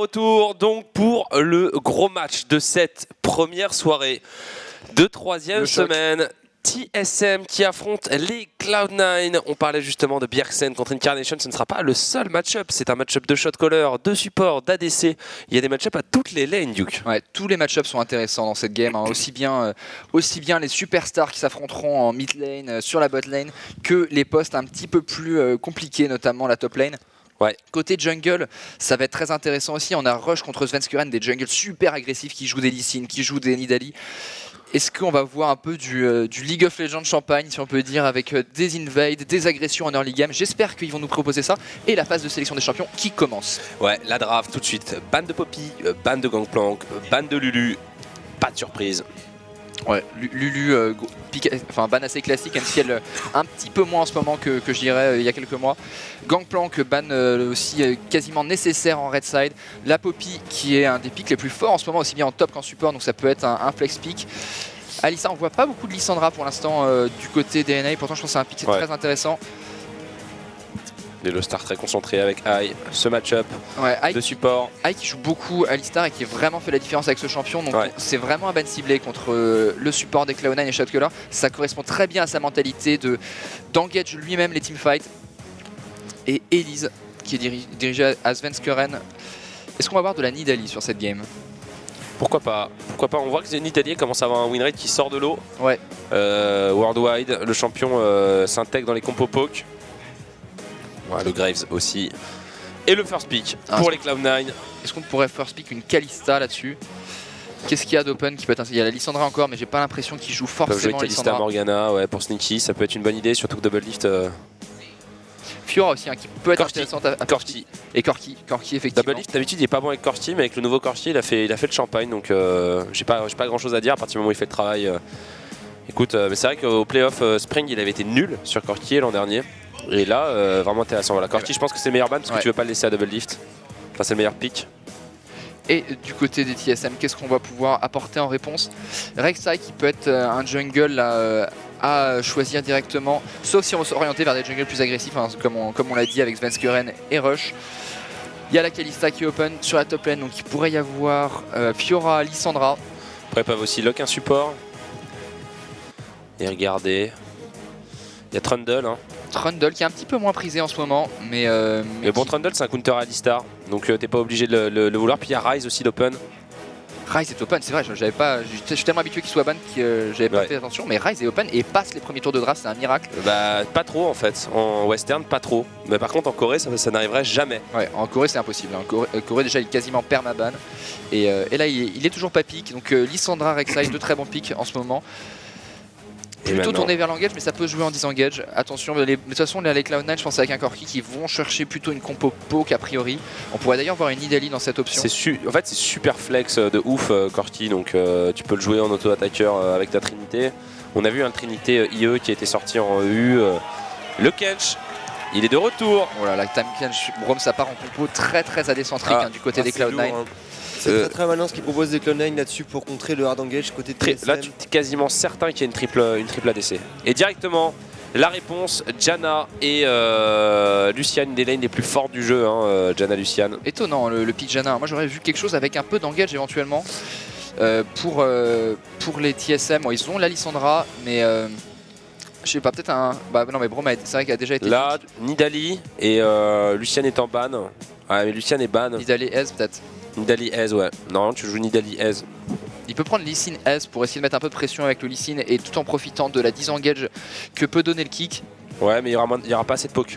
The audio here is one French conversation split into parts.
retour donc pour le gros match de cette première soirée de troisième semaine. TSM qui affronte les Cloud9. On parlait justement de Bjergsen contre Incarnation. Ce ne sera pas le seul match-up. C'est un match-up de shot-caller, de support, d'ADC. Il y a des match-up à toutes les lanes, Duke. Ouais, tous les match-ups sont intéressants dans cette game. Hein. Aussi bien les superstars qui s'affronteront en mid lane, sur la bot lane, que les postes un petit peu plus compliqués, notamment la top lane. Ouais. Côté jungle, ça va être très intéressant aussi. On a Rush contre Svenskeren, des jungles super agressifs qui jouent des Lee Sin, qui jouent des Nidalee. Est-ce qu'on va voir un peu du League of Legends champagne, si on peut dire, avec des invades, des agressions en early game? J'espère qu'ils vont nous proposer ça. Et la phase de sélection des champions qui commence. Ouais, la draft tout de suite. Ban de Poppy, ban de Gangplank, ban de Lulu. Pas de surprise. Ouais, Lulu, ban assez classique, même si elle un petit peu moins en ce moment que je dirais il y a quelques mois. Gangplank, ban aussi quasiment nécessaire en red side. La Poppy qui est un des picks les plus forts en ce moment, aussi bien en top qu'en support, donc ça peut être un flex pick. Alyssa, on voit pas beaucoup de Lissandra pour l'instant du côté DNA, pourtant je pense que c'est un pick très intéressant. Et le star très concentré avec Ai, ce match-up de support. Ai qui joue beaucoup Alistar et qui a vraiment fait la différence avec ce champion, donc c'est vraiment un ban ciblé contre le support des Cloud9 et Shotcaller. Ça correspond très bien à sa mentalité d'engage lui-même les teamfights. Et Elise qui est dirigée à Svenskeren. Est-ce qu'on va avoir de la Nidalee sur cette game? Pourquoi pas? Pourquoi pas? On voit que Nidalee commence à avoir un win rate qui sort de l'eau. Ouais. Worldwide, le champion s'intègre dans les compos poke. Ouais, le Graves aussi. Et le first pick pour les Cloud9. Est-ce qu'on pourrait first pick une Kalista là-dessus? Qu'est-ce qu'il y a d'open qui peut être... Il y a la Lissandra encore, mais j'ai pas l'impression qu'il joue forcément Kalista Morgana, ouais, pour Sneaky, ça peut être une bonne idée, surtout que Double Lift. Fiora aussi, hein, qui peut être intéressante à Corki. Et Corki effectivement. Double Lift, d'habitude il est pas bon avec Corki, mais avec le nouveau Corki, il a fait le champagne, donc j'ai pas grand chose à dire à partir du moment où il fait le travail. Écoute, mais c'est vrai qu'au playoff Spring, il avait été nul sur Corki l'an dernier. Et là, vraiment intéressant. Voilà, Corki, je pense que c'est le meilleur ban parce que tu veux pas le laisser à Double Lift. Enfin, c'est le meilleur pick. Et du côté des TSM, qu'est-ce qu'on va pouvoir apporter en réponse? Rek'Sai qui peut être un jungle à choisir directement, sauf si on veut s'orienter vers des jungles plus agressifs, hein, comme on l'a dit avec Svenskeren et Rush. Il y a la Kalista qui est open sur la top lane, donc il pourrait y avoir Fiora, Lissandra. Après, ils peuvent aussi lock un support. Et regardez, il y a Trundle. Hein. Trundle qui est un petit peu moins prisé en ce moment, mais bon, Trundle c'est un counter à Alistar, donc t'es pas obligé de le vouloir. Puis il y a Ryze aussi d'open. Ryze est open, c'est vrai, je suis tellement habitué qu'il soit ban que j'avais pas fait attention, mais Ryze est open et passe les premiers tours de draft, c'est un miracle. Bah pas trop en fait, en western pas trop, mais par contre en Corée ça n'arriverait jamais. Ouais, en Corée c'est impossible, hein. Corée déjà il est quasiment permaban, et là il est toujours pas pick, donc Lissandra, Rek'Sai, deux très bons picks en ce moment. Plutôt tourné vers l'engage, mais ça peut jouer en disengage. Attention, de toute façon, les Cloud9, je pense avec un Corki qui vont chercher plutôt une compo poke a priori. On pourrait d'ailleurs voir une Nidalee dans cette option. En fait, c'est super flex de ouf, Corki, donc tu peux le jouer en auto-attaqueur avec ta Trinité. On a vu un Trinité IE qui a été sorti en EU. Le Kench, il est de retour. Voilà, la Time Kench, Braum, ça part en compo très décentrique hein, du côté des Cloud9. C'est très malin ce qu'ils proposent des Cloud9 là-dessus pour contrer le hard engage côté TSM. Là, tu es quasiment certain qu'il y a une triple ADC. Et directement, la réponse, Janna et Lucian, une des lanes les plus fortes du jeu, hein, Janna Lucian. Étonnant le pick Janna. Moi j'aurais vu quelque chose avec un peu d'engage éventuellement pour les TSM. Bon, ils ont la Lissandra, mais je sais pas, peut-être un... Bah non mais Braum, c'est vrai qu'il a déjà été... Là, Nidalee et Lucian est en ban. Ouais, mais Lucian est ban. Nidalee S peut-être. Nidalee Ez, ouais. Non, tu joues Nidalee Ez. Il peut prendre Lee Sin S pour essayer de mettre un peu de pression avec le Lee Sin et tout en profitant de la disengage que peut donner le kick. Ouais, mais il y aura pas assez de poke.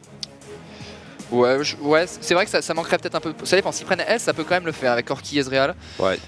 Ouais, c'est vrai que ça manquerait peut-être un peu. Ça dépend, s'ils prennent S, ça peut quand même le faire avec Corki Ezreal. Ouais.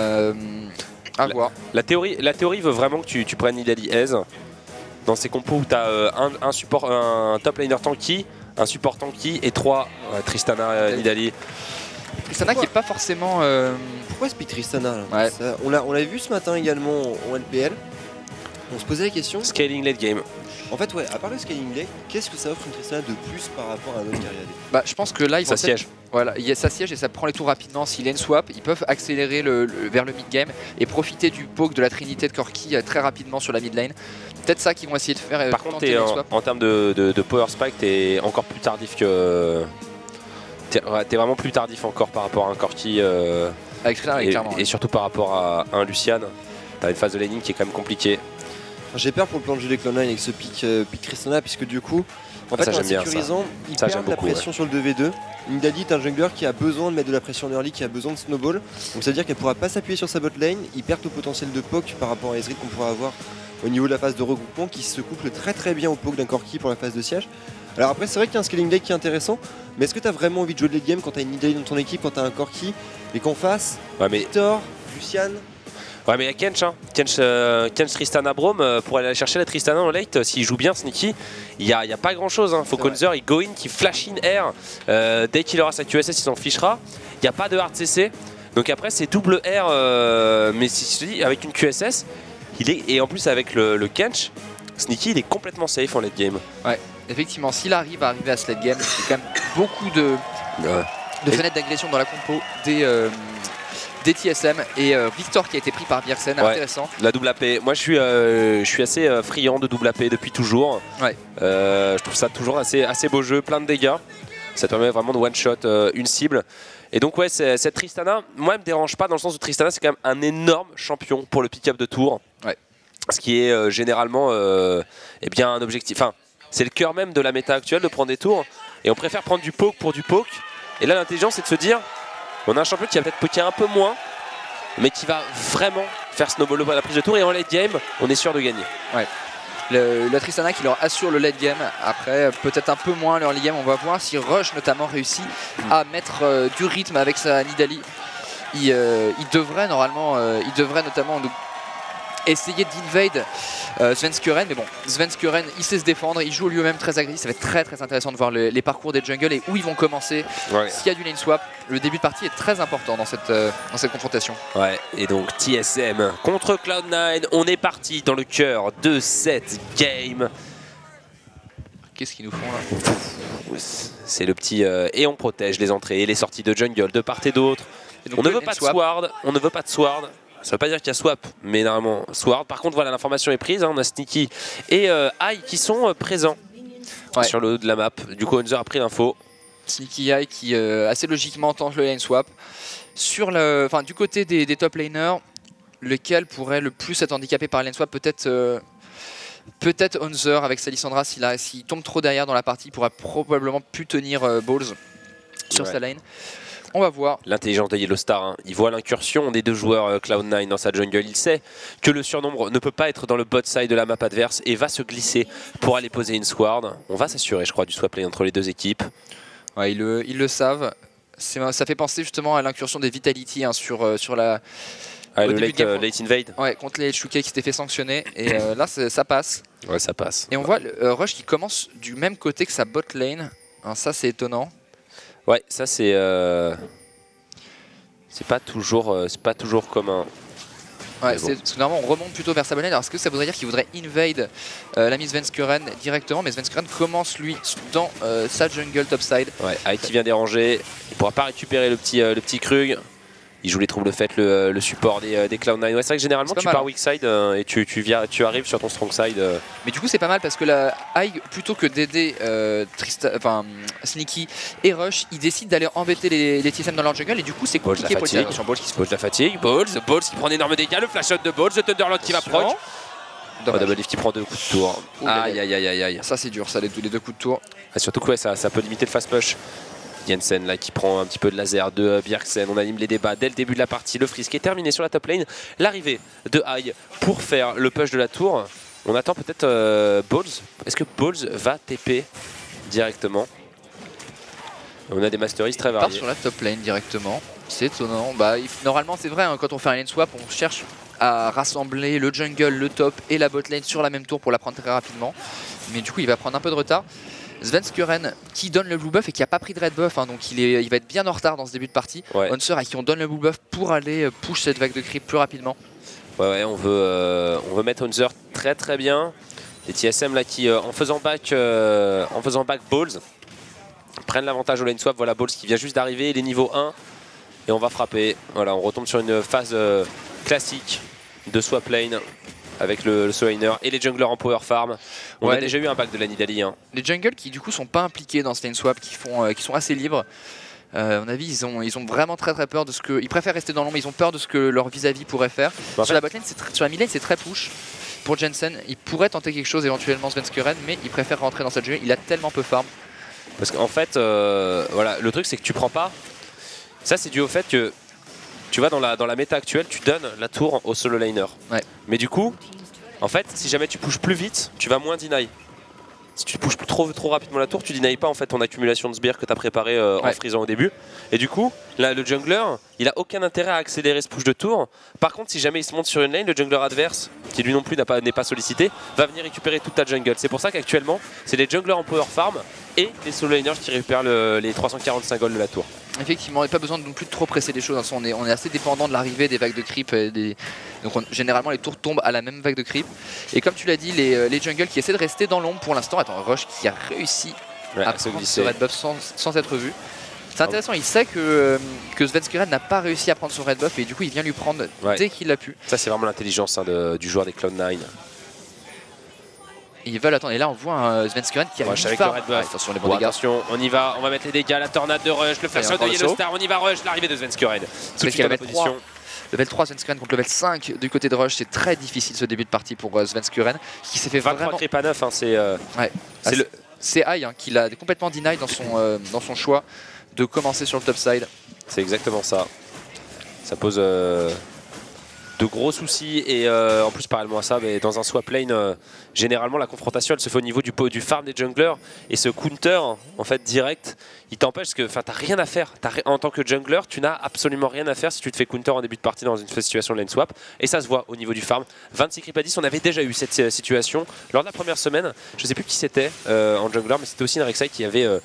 À voir. La théorie veut vraiment que tu prennes Nidalee Ez dans ces compos où tu as un top laner tanky, un support tanky et 3 Tristana Nidalee. Tristana qui est pas forcément... Pourquoi ce pick Tristana là ouais. On l'a vu ce matin également en LPL. On se posait la question. Scaling late game. En fait, ouais, à part le scaling late, qu'est-ce que ça offre une Tristana de plus par rapport à un autre guerrier? Bah, je pense que là, ils vont siège. Voilà, ça siège et ça prend les tours rapidement. S'il y a une swap, ils peuvent accélérer vers le mid-game et profiter du poke de la trinité de Corki très rapidement sur la mid-lane. Peut-être ça qu'ils vont essayer de faire. Par contre, en termes de power spike, t'es encore plus tardif que T'es vraiment plus tardif encore par rapport à un Corki Avec Tristana, clairement. et surtout par rapport à un Lucian. T'as une phase de laning qui est quand même compliquée. J'ai peur pour le plan de jeu des Cloud9 avec ce pick Tristana, puisque du coup, en fait, en sécurisant, il perd la pression sur le 2v2. Nidalee est un jungler qui a besoin de mettre de la pression en early, qui a besoin de snowball. Donc ça veut dire qu'elle ne pourra pas s'appuyer sur sa bot lane. Il perd au potentiel de poke par rapport à Ezreal qu'on pourra avoir au niveau de la phase de regroupement, qui se couple très très bien au poke d'un Corki pour la phase de siège. Alors après, c'est vrai qu'il y a un scaling deck qui est intéressant, mais est-ce que tu as vraiment envie de jouer de late game quand tu as une Nidalee dans ton équipe, quand tu as un Corki, et qu'en face, Victor, Lucian. Ouais, mais il y a Kench, hein. Kench Tristana Braum, pour aller chercher la Tristana en late, s'il joue bien Sneaky, il n'y a pas grand chose. Faut qu'Hunzer il go in, qu'il flash in air. Dès qu'il aura sa QSS, il s'en fichera. Il n'y a pas de hard CC. Donc après, c'est double R, mais si je te dis, avec une QSS, et en plus avec le Kench, Sneaky il est complètement safe en late game. Ouais, effectivement, s'il arrive à arriver à ce late game, c'est quand même beaucoup de fenêtres d'agression dans la compo des TSM et Victor qui a été pris par Bjergsen, intéressant. La double AP, moi je suis assez friand de double AP depuis toujours. Ouais. Je trouve ça toujours assez beau jeu, plein de dégâts. Ça te permet vraiment de one shot une cible. Et donc ouais, cette Tristana, moi elle me dérange pas dans le sens où Tristana c'est quand même un énorme champion pour le pick-up de tour. Ouais. Ce qui est généralement eh bien un objectif. Enfin, c'est le cœur même de la méta actuelle de prendre des tours. Et on préfère prendre du poke pour du poke. Et là l'intelligence c'est de se dire, on a un champion qui va peut-être poker un peu moins, mais qui va vraiment faire snowball à la prise de tour. Et en late game, on est sûr de gagner. Ouais. La Tristana qui leur assure le late game. Après, peut-être un peu moins leur late game. On va voir si Rush notamment réussit à mettre du rythme avec sa Nidalee. Il devrait normalement, notamment essayer d'invade Svenskeren, mais bon, Svenskeren il sait se défendre, il joue lui-même très agressif. Ça va être très très intéressant de voir les parcours des jungles et où ils vont commencer. S'il y a du lane swap, le début de partie est très important dans cette confrontation. Ouais, et donc TSM contre Cloud9, on est parti dans le cœur de cette game. Qu'est-ce qu'ils nous font là? C'est le petit et on protège les entrées et les sorties de jungle de part et d'autre. On ne veut pas de sword, on ne veut pas de sword. Ça veut pas dire qu'il y a swap, mais normalement sword. Par contre, voilà, l'information est prise. Hein, on a Sneaky et Ai qui sont présents sur le haut de la map. Du coup, Hunzer a pris l'info. Sneaky Ai qui assez logiquement tente le lane swap. Du côté des top laners, lequel pourrait le plus être handicapé par le lane swap? Peut-être Hunzer avec sa Lissandra. S'il tombe trop derrière dans la partie, il pourra probablement plus tenir Balls sur sa lane. On va voir. L'intelligence de Yellowstar, hein. Il voit l'incursion des deux joueurs Cloud9 dans sa jungle. Il sait que le surnombre ne peut pas être dans le bot side de la map adverse et va se glisser pour aller poser une sword. On va s'assurer, je crois, du swap play entre les deux équipes. Ouais, ils le savent. Ça fait penser justement à l'incursion des Vitality hein, sur la... le late invade. Ouais, contre les Shukai qui s'était fait sanctionner. Et là, ça passe. Ouais, ça passe. Et on voit Rush qui commence du même côté que sa bot lane. Hein, ça, c'est étonnant. Ouais, ça c'est pas toujours commun. Ouais, bon. Parce que normalement on remonte plutôt vers sa bonne lane. Alors est-ce que ça voudrait dire qu'il voudrait invade l'ami Svenskeren directement? Mais Svenskeren commence lui dans sa jungle topside. Ouais, Ai qui vient déranger. Il pourra pas récupérer le petit Krug. Il joue les troubles faites, le support des Cloud9. Ouais, c'est vrai que généralement tu pars weak side et tu arrives sur ton strong side. Mais du coup c'est pas mal parce que la Ai, plutôt que d'aider Sneaky et Rush, ils décident d'aller embêter les TSM dans leur jungle et du coup c'est compliqué pour le Balls qui se pose la fatigue. Balls qui prend d'énormes dégâts. Le flash shot de Balls, le Thunderlord qui va proche. Double lift qui prend 2 coups de tour. Aïe aïe aïe aïe aïe. Ça c'est dur ça, les 2 coups de tour. Et surtout que ça peut limiter le fast push. Jensen là qui prend un petit peu de laser de Bjergsen. On anime les débats dès le début de la partie. Le freeze qui est terminé sur la top lane. L'arrivée de Ai pour faire le push de la tour. On attend peut-être Balls. Est-ce que Balls va TP directement? On a des masteries très variés. Il part sur la top lane directement. C'est étonnant. Normalement c'est vrai, hein, quand on fait un lane swap, on cherche à rassembler le jungle, le top et la bot lane sur la même tour pour la prendre très rapidement. Mais du coup il va prendre un peu de retard. Svenskeren qui donne le blue buff et qui n'a pas pris de red buff, hein, donc il va être bien en retard dans ce début de partie. Hunter à qui on donne le blue buff pour aller push cette vague de creep plus rapidement. Ouais, on veut mettre Hunter très très bien. Les TSM là qui en faisant back Balls prennent l'avantage au lane swap. Voilà Balls qui vient juste d'arriver, il est niveau 1 et on va frapper. Voilà, on retombe sur une phase classique de swap lane avec le Souliner et les junglers en power farm. On a déjà eu un pack de la Nidalee. Hein. Les jungles qui du coup sont pas impliqués dans ce lane swap, qui sont assez libres. À mon avis, ils ont vraiment très peur de ce que... Ils préfèrent rester dans l'ombre, ils ont peur de ce que leur vis-à-vis pourrait faire. Sur la botlane, sur la midlane, c'est très push. Pour Jensen, il pourrait tenter quelque chose éventuellement Svenskeren, mais il préfère rentrer dans cette jungle. Il a tellement peu farm. Parce qu'en fait, voilà, le truc c'est que tu prends pas... Ça c'est dû au fait que, tu vois, dans la méta actuelle, tu donnes la tour au solo laner. Ouais. Mais du coup, en fait, si jamais tu pushes plus vite, tu vas moins deny. Si tu pushes trop rapidement la tour, tu deny pas en fait ton accumulation de sbires que tu as préparé en freezant au début. Et du coup, là, le jungler, il a aucun intérêt à accélérer ce push de tour. Par contre, si jamais il se monte sur une lane, le jungler adverse, qui lui non plus n'est pas sollicité, va venir récupérer toute ta jungle. C'est pour ça qu'actuellement, c'est les junglers en power farm et les solo laners qui récupèrent les 345 gold de la tour. Effectivement, il n'y a pas besoin non plus de trop presser les choses. On est assez dépendant de l'arrivée des vagues de creep. Donc généralement, les tours tombent à la même vague de creep. Et comme tu l'as dit, les jungles qui essaient de rester dans l'ombre pour l'instant. Attends, Rush qui a réussi à prendre ce red buff sans être vu. C'est intéressant, il sait que Svenskeren n'a pas réussi à prendre son red buff et du coup il vient lui prendre dès qu'il l'a pu. Ça c'est vraiment l'intelligence du joueur des Cloud9. Ils veulent attendre, et là on voit un Svenskeren qui a Rush avec le red buff. Attention les bons dégâts. Attention, on y va, on va mettre les dégâts, la tornade de Rush, le flash de Yellow Star, on y va Rush, l'arrivée de Svenskeren. Tout de suite à la position. Level 3 Svenskeren contre level 5 du côté de Rush, c'est très difficile ce début de partie pour Svenskeren qui s'est fait 23 vraiment... creep à 9, hein, c'est Ai qui l'a complètement deny dans son choix de commencer sur le top side. C'est exactement ça. Ça pose de gros soucis et en plus parallèlement à ça, mais dans un swap lane, généralement la confrontation elle se fait au niveau du farm des junglers et ce counter en fait direct, il t'empêche que t'as rien à faire. En tant que jungler, tu n'as absolument rien à faire si tu te fais counter en début de partie dans une situation de lane swap et ça se voit au niveau du farm. 26 creep à 10, on avait déjà eu cette situation lors de la première semaine. Je sais plus qui c'était en jungler, mais c'était aussi un Rek'Sai qui avait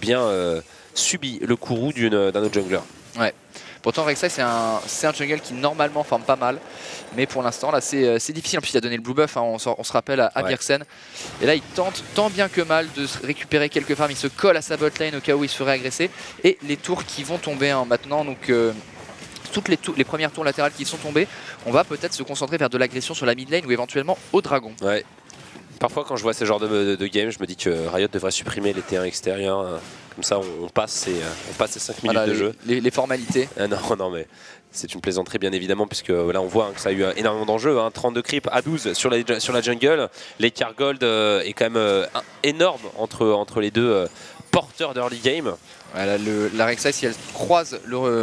subi le courroux d'un autre jungler. Ouais. Pourtant Rek'Sai c'est un jungle qui normalement farme pas mal, mais pour l'instant là c'est difficile. En plus il a donné le blue buff, hein, on se rappelle à Bjergsen. Et là il tente tant bien que mal de récupérer quelques farms, il se colle à sa bot lane au cas où il se ferait agresser. Et les tours qui vont tomber hein, maintenant, donc toutes les premières tours latérales qui sont tombées, on va peut-être se concentrer vers de l'agression sur la mid lane ou éventuellement au dragon. Ouais. Parfois quand je vois ce genre de game, je me dis que Riot devrait supprimer les terrains extérieurs. Comme ça on passe ces 5 minutes de jeu. Les formalités. Non mais c'est une plaisanterie bien évidemment puisque là on voit que ça a eu énormément d'enjeux. 32 creep à 12 sur la jungle. L'écart gold est quand même énorme entre les deux porteurs d'early game. Voilà, la Rek'Sai si elle croise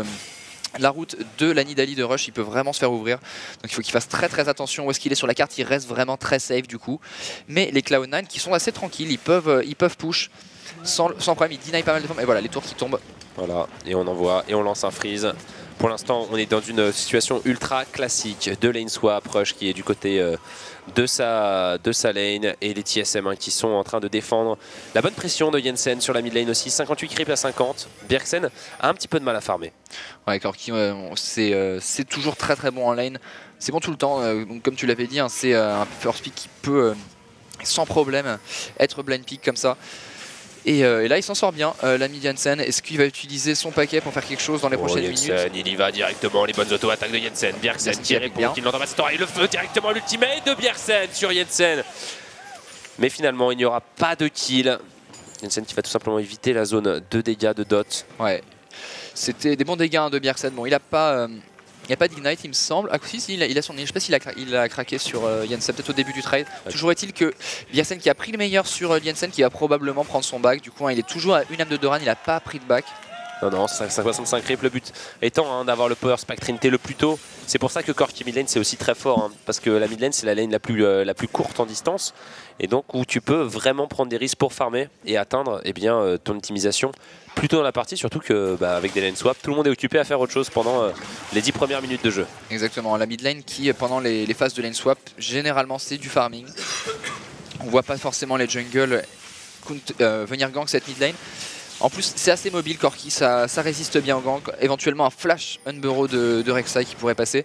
la route de la Nidalee de Rush, il peut vraiment se faire ouvrir. Donc il faut qu'il fasse très attention où est-ce qu'il est sur la carte. Il reste vraiment très safe du coup. Mais les Cloud9 qui sont assez tranquilles, ils peuvent push sans problème. Ils deny pas mal de formes. Et voilà les tours qui tombent. Voilà, et on envoie et on lance un freeze. Pour l'instant, on est dans une situation ultra classique de lane swap. Rush qui est du côté de sa lane et les TSM qui sont en train de défendre la bonne pression de Jensen sur la mid lane aussi. 58 creep à 50. Bjergsen a un petit peu de mal à farmer. Ouais, Corki, c'est toujours très bon en lane. C'est bon tout le temps. Donc, comme tu l'avais dit, hein, c'est un first pick qui peut sans problème être blind pick comme ça. Et là il s'en sort bien, l'ami Jensen. Est-ce qu'il va utiliser son paquet pour faire quelque chose dans les prochaines minutes? Il y va directement, les bonnes auto-attaques de Jensen. Bjergsen qui répond, qui n'entend pas cette oreille, le feu directement, l'ultimate de Bjergsen sur Jensen. Mais finalement il n'y aura pas de kill. Jensen qui va tout simplement éviter la zone de dégâts de dot. Ouais, c'était des bons dégâts hein, de Bjergsen. Bon il a pas... Il n'y a pas d'ignite il me semble. Ah si, il a son... Je sais pas s'il a craqué sur Jensen, peut-être au début du trade. Ouais. Toujours est-il que Bjergsen qui a pris le meilleur sur Jensen qui va probablement prendre son back. Du coup hein, il est toujours à une âme de Doran, il n'a pas pris de back. Non, 65 creep, le but étant d'avoir le power spec trinité le plus tôt. C'est pour ça que Corki mid lane c'est aussi très fort, hein, parce que la mid lane c'est la lane la plus courte en distance. Et donc où tu peux vraiment prendre des risques pour farmer et atteindre ton optimisation plus tôt dans la partie, surtout que avec des lane swap, tout le monde est occupé à faire autre chose pendant les 10 premières minutes de jeu. Exactement, la mid lane qui pendant les phases de lane swap, généralement c'est du farming. On voit pas forcément les jungles venir gank cette mid lane. En plus c'est assez mobile Corki, ça résiste bien au gank, éventuellement un flash unburrow de Rek'Sai qui pourrait passer.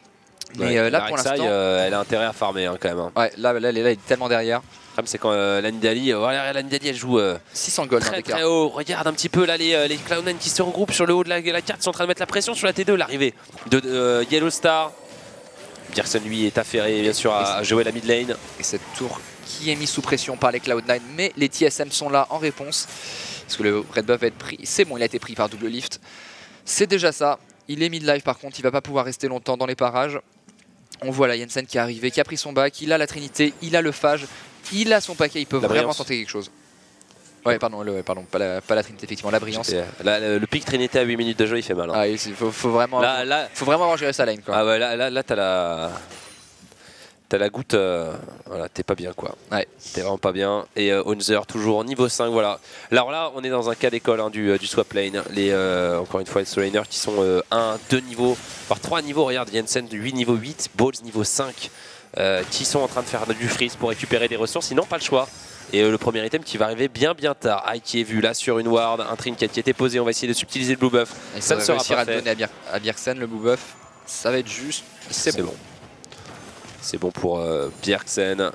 Mais là pour l'instant... elle a intérêt à farmer hein, quand même. Hein. Ouais, là elle est tellement derrière. Le problème c'est quand la Nidalee, elle joue 600 gold très haut. Regarde un petit peu là les Cloud9 qui se regroupent sur le haut de la carte, sont en train de mettre la pression sur la T2, l'arrivée de Yellow Star. Bjergsen lui est affairé bien sûr à jouer la mid lane. Et cette tour qui est mise sous pression par les Cloud9, mais les TSM sont là en réponse. parce que le red buff va être pris. C'est bon, il a été pris par double lift. C'est déjà ça. Il est mid-life par contre, il va pas pouvoir rester longtemps dans les parages. On voit la Jensen qui est arrivé, qui a pris son bac, il a la Trinité, il a le Phage, il a son paquet, il peut vraiment tenter quelque chose. Ouais, pardon, pas la Trinité, effectivement, la brillance. Le pic Trinité à 8 minutes de jeu, il fait mal. Hein. Ah, faut vraiment avoir géré sa lane, quoi. Ah ouais, là t'as la goutte, voilà, t'es pas bien, quoi. Ouais. T'es vraiment pas bien. Et Honzer toujours niveau 5, voilà. Alors là, on est dans un cas d'école hein, du swap lane. Encore une fois, les solo laners qui sont 1, 2 niveaux, voire 3 niveaux. Regarde, Jensen de 8 niveau 8, Balls niveau 5, qui sont en train de faire du freeze pour récupérer des ressources. Ils n'ont pas le choix. Et le premier item qui va arriver bien tard. Aïe qui est vu là sur une ward, un trinket qui était posé. On va essayer de subtiliser le blue buff. Et ça ne sera pas fait. Donner à Bjergsen le blue buff. Ça va être juste. C'est bon. C'est bon pour Bjergsen.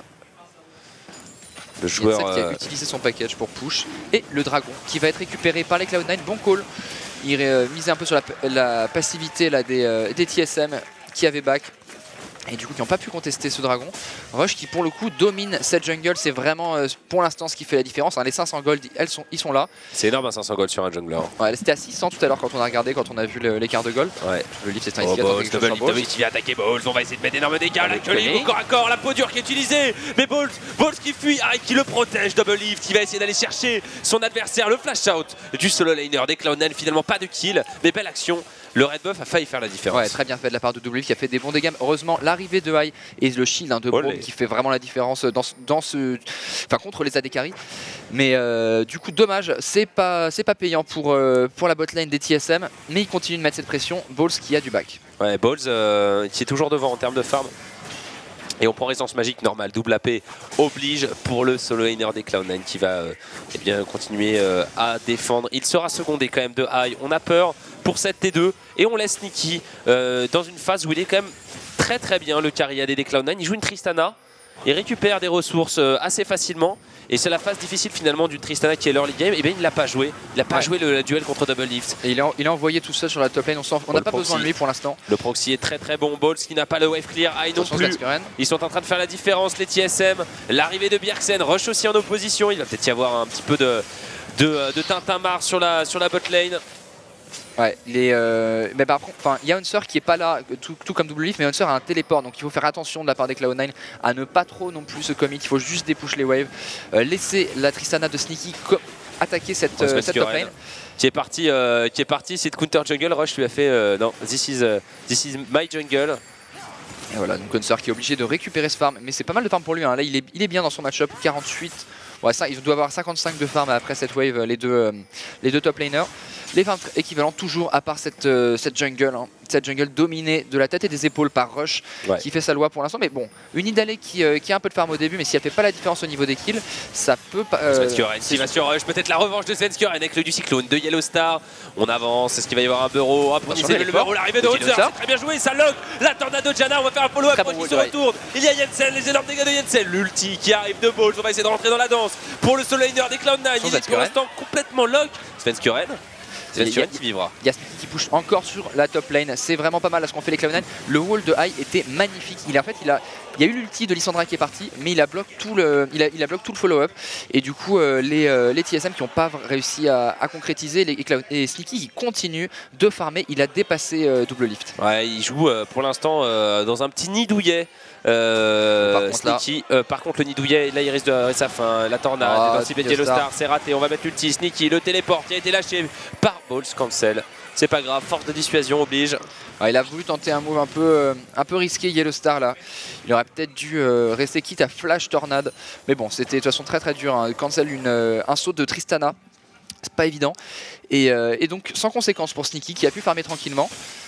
Le joueur qui a utilisé son package pour push. Et le dragon qui va être récupéré par les Cloud9. Bon call. Il misait un peu sur la passivité là, des TSM qui avaient back. Et du coup qui n'ont pas pu contester ce dragon. Rush qui pour le coup domine cette jungle, c'est vraiment pour l'instant ce qui fait la différence. Hein, les 500 gold, ils sont là. C'est énorme un 500 gold sur un jungler. Ouais, c'était à 600 tout à l'heure quand on a regardé, quand on a vu l'écart de gold. Ouais. Le lift c'est un indicateur. Double qui vient attaquer Balls, on va essayer de mettre d'énormes dégâts. Là, corps à corps, la peau dure qui est utilisée. Mais Balls qui fuit, qui le protège. Double lift, il va essayer d'aller chercher son adversaire. Le flash out du solo laner des Cloud9, finalement pas de kill, mais belle action. Le red buff a failli faire la différence. Ouais, très bien fait de la part de Double Lift qui a fait des bons dégâts. Heureusement, l'arrivée de High et le shield de Braum qui fait vraiment la différence contre les AD carry. Mais du coup, dommage, c'est pas payant pour la botlane des TSM, mais il continue de mettre cette pression. Balls qui a du back. Ouais, Balls qui est toujours devant en termes de farm. Et on prend résistance magique normale, double AP oblige pour le solo laner des Cloud9 qui va continuer à défendre. Il sera secondé quand même de High. On a peur pour cette T2 et on laisse Sneaky dans une phase où il est quand même très bien le carry AD des Cloud9. Il joue une Tristana, il récupère des ressources assez facilement. Et c'est la phase difficile finalement du Tristana qui est l'early game. Et bien il l'a pas joué. Il n'a pas joué le duel contre Double Lift. Et il a envoyé tout seul sur la top lane. On n'a pas besoin de lui pour l'instant. Le proxy est très bon. Balls qui n'a pas le wave clear. High non plus. Ils sont en train de faire la différence les TSM. L'arrivée de Bjergsen. Rush aussi en opposition. Il va peut-être y avoir un petit peu de tintamarre sur la bot lane. Ouais, mais par contre, il y a Hunter qui est pas là, tout comme Double Lift, mais Hunter a un téléport, donc il faut faire attention de la part des Cloud9 à ne pas trop non plus se commit. Il faut juste dépush les waves, laisser la Tristana de Sneaky attaquer cette top lane. Qui est parti, c'est de counter jungle. Rush lui a fait non, this is my jungle. Et voilà, donc Hunter qui est obligé de récupérer ce farm, mais c'est pas mal de farm pour lui. Hein. Là, il est bien dans son match-up, 48. Ouais, ça, il doit avoir 55 de farm après cette wave, les deux top laners. Les farms équivalents toujours à part cette jungle. Hein. Cette jungle dominée de la tête et des épaules par Rush qui fait sa loi pour l'instant. Mais bon, une Idale qui a un peu de farm au début, mais si elle fait pas la différence au niveau des kills, ça peut pas. S'il va sur Rush, peut-être la revanche de Svenskeren avec le du cyclone de Yellow Star. On avance, est-ce qu'il va y avoir un burrow? Le burrow, l'arrivée de Hunter, c'est très bien joué, ça lock la tornade de Janna. On va faire un follow-up quand il se retourne. Il y a Jensen, les énormes dégâts de Jensen, l'ulti qui arrive de Balls. On va essayer de rentrer dans la danse pour le solo laner des Cloud9. Il est pour l'instant complètement lock. Svenskeren qui vivra. Il y a Sneaky qui push encore sur la top lane. C'est vraiment pas mal à ce qu'on fait les Cloud9. Le wall de High était magnifique. Il y a eu l'ulti de Lissandra qui est parti, mais il a bloqué tout le follow-up. Et du coup, les TSM qui n'ont pas réussi à concrétiser, et Sneaky qui continue de farmer. Il a dépassé Double Lift. Ouais, il joue pour l'instant dans un petit nid douillet. Sneaky, par contre le nidouillet là il risque de sa fin. La tornade, le Yellow Star, c'est raté. On va mettre l'ulti. Sneaky, le téléport qui a été lâché par Balls, cancel. C'est pas grave, force de dissuasion oblige. Il a voulu tenter un move un peu risqué, Yellow Star là. Il aurait peut-être dû rester quitte à flash tornade. Mais bon, c'était de toute façon très dur. Hein. Cancel un saut de Tristana, c'est pas évident. Et donc sans conséquence pour Sneaky qui a pu farmer tranquillement.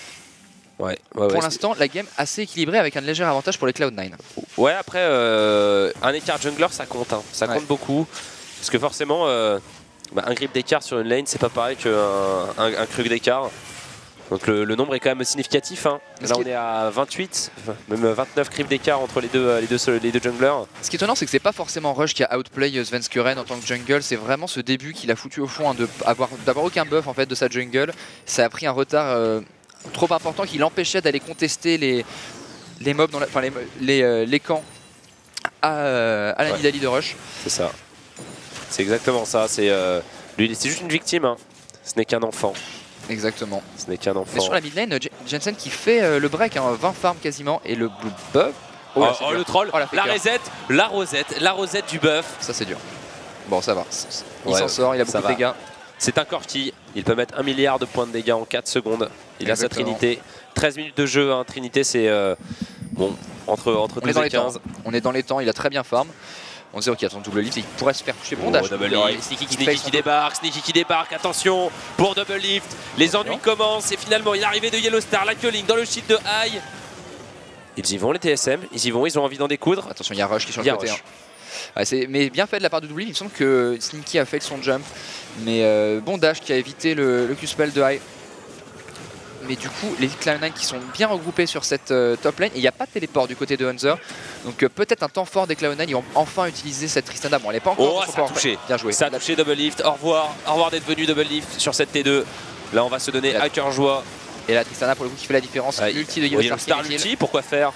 Pour l'instant, la game assez équilibrée avec un léger avantage pour les Cloud9. Ouais, après, un écart jungler, ça compte. Hein. Ça compte beaucoup. Parce que forcément, un grip d'écart sur une lane, c'est pas pareil qu'un cruc d'écart. Donc le nombre est quand même significatif. Hein. Là, on est à 28, même 29 creeps d'écart entre les deux junglers. Ce qui est étonnant, c'est que c'est pas forcément Rush qui a outplay Svenskeren en tant que jungle. C'est vraiment ce début qu'il a foutu au fond hein, d'avoir aucun buff en fait de sa jungle. Ça a pris un retard trop important qui l'empêchait d'aller contester les mobs, les camps à la Nidalee de Rush. C'est ça. C'est exactement ça. C'est Lui, c'est juste une victime, hein. Ce n'est qu'un enfant. Exactement. Ce n'est qu'un enfant. Mais sur la mid lane, Jensen qui fait le break, hein, 20 farms quasiment, et le buff. Oh, le troll, la rosette du buff. Ça c'est dur. Bon, ça va. Il s'en sort, il a beaucoup de dégâts. C'est un Corki, il peut mettre 1 milliard de points de dégâts en 4 secondes. Il a sa Trinité. 13 minutes de jeu, hein. Trinité c'est bon, entre 12 et 15. On est dans les temps, il a très bien farm. On se dit ok, attends, double lift, il pourrait se faire toucher pour dash. Sneaky qui débarque, attention pour double lift. Les ennuis commencent et finalement il est arrivé de Yellowstar, la culling dans le shield de High. Ils y vont les TSM, ils y vont, ils ont envie d'en découdre. Attention, il y a Rush qui est sur le côté. Hein. Ouais, mais bien fait de la part de double lift, il me semble que Sneaky a fait son jump. Mais bon dash qui a évité le Q-spell de High. Mais du coup, les Cloud9 qui sont bien regroupés sur cette top lane. Et il n'y a pas de téléport du côté de Hunter. Donc peut-être un temps fort des Cloud9. Ils vont enfin utiliser cette Tristana. Bon, elle n'est pas encore ça a touché. Bien joué. Ça a touché double lift. Au revoir d'être venu double lift sur cette T2. Là, on va se donner à cœur joie. Et la Tristana, pour le coup, qui fait la différence. L'ulti de Yellowstar. L'ulti, pourquoi faire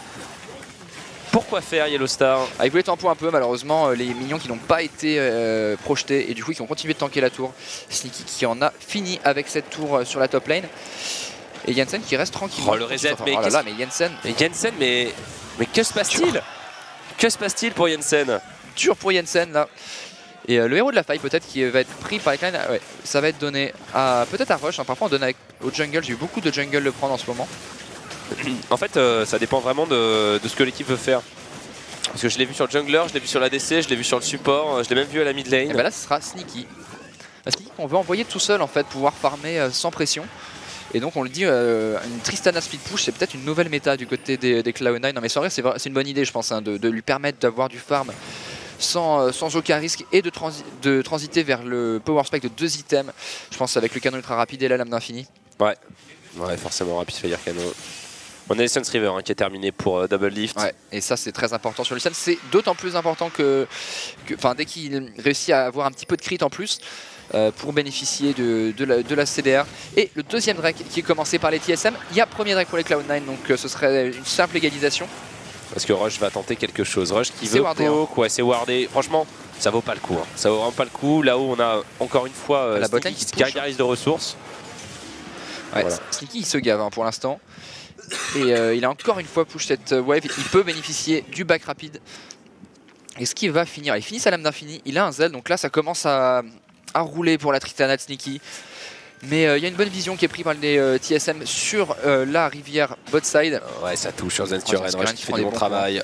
Yellowstar? Il voulait tempo un peu, malheureusement, les minions qui n'ont pas été projetés et du coup qui ont continué de tanker la tour. Sneaky qui en a fini avec cette tour sur la top lane. Et Jensen qui reste tranquille. Oh le reset, mais Jensen. Mais que se passe-t-il? Que se passe-t-il pour Jensen? Dur pour Jensen là. Et le héros de la faille peut-être qui va être pris par les Cloud9, ouais, ça va être donné à peut-être à Rush, hein. Parfois on donne au jungle, j'ai eu beaucoup de jungle le prendre en ce moment. En fait ça dépend vraiment de ce que l'équipe veut faire. Parce que je l'ai vu sur le jungler, je l'ai vu sur l'ADC, je l'ai vu sur le support, je l'ai même vu à la mid lane. Et bah là ce sera Sneaky. Sneaky qu'on veut envoyer tout seul en fait, pouvoir farmer sans pression. Et donc on le dit, une Tristana speed push c'est peut-être une nouvelle méta du côté des Cloud9. Non mais c'est vrai, c'est une bonne idée je pense, hein, de lui permettre d'avoir du farm sans aucun risque et de transiter vers le power spike de 2 items. Je pense avec le canon ultra rapide et la lame d'infini. Ouais, forcément Rapid Fire canon. On a Essence River hein, qui est terminé pour double lift. Ouais, et ça c'est très important sur Lucian. C'est d'autant plus important que dès qu'il réussit à avoir un petit peu de crit en plus pour bénéficier de la CDR. Et le deuxième Drake qui est commencé par les TSM. Il y a premier Drake pour les Cloud9, donc ce serait une simple égalisation. Parce que Rush va tenter quelque chose. Rush qui veut poke, ouais, c'est wardé. Franchement, ça vaut pas le coup. Hein. Ça vaut vraiment pas le coup. Là-haut, on a encore une fois Sneaky qui se gargarise de ressources. Ouais, voilà. Sneaky il se gave hein, pour l'instant. Et il a encore une fois push cette wave. Il peut bénéficier du back rapide. Et ce qui va finir, il finit sa lame d'infini. Il a un Z, donc là ça commence à rouler pour la Tristana de Sneaky. Mais il y a une bonne vision qui est prise par les TSM sur la rivière bot side. Ouais, ça touche sur Zensturen, Rush qui fait du bon travail.